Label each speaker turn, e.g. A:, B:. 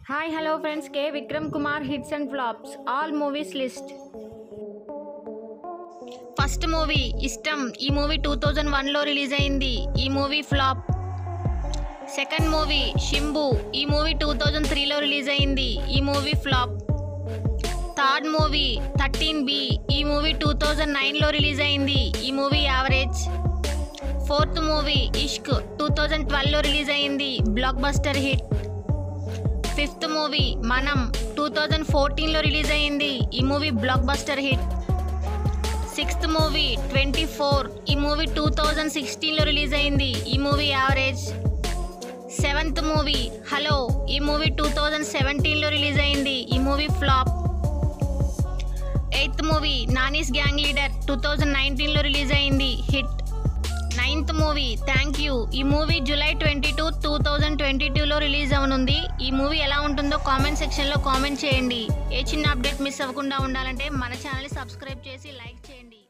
A: Hi, hello friends. K. Vikram Kumar hits and flops. All movies list. First movie ఇష్టం. ఈ movie 2001లో release అయింది. ఈ movie flop. Second movie Simbu. ఈ movie 2003లో release అయింది. ఈ movie flop. Third movie 13B. ఈ మూవీ 2009లో రిలీజ్ అయింది. ఈ movie average. Fourth movie Ishq 2012లో రిలీజ్ అయింది. Blockbuster hit. Fifth movie Manam 2014లో రిలీజ్ అయింది. ఈ movie blockbuster hit. Sixth movie 24. ఈ మూవీ 2016లో రిలీజ్ అయింది. ఈ movie average. Seventh movie hello. ఈ మూవీ 2017లో రిలీజ్ అయింది. ఈ movie flop. Eighth movie Nani's gang leader 2019లో రిలీజ్ అయింది. Hit. Ninth movie thank you. ఈ మూవీ జూలై 22, 2022లో రిలీజ్ అవనుంది. ఈ మూవీ ఎలా ఉంటుందో కామెంట్ సెక్షన్లో కామెంట్ చేయండి. ఏ చిన్న అప్డేట్ మిస్ అవ్వకుండా ఉండాలంటే మన ఛానల్ని సబ్స్క్రైబ్ చేసి లైక్ చేయండి.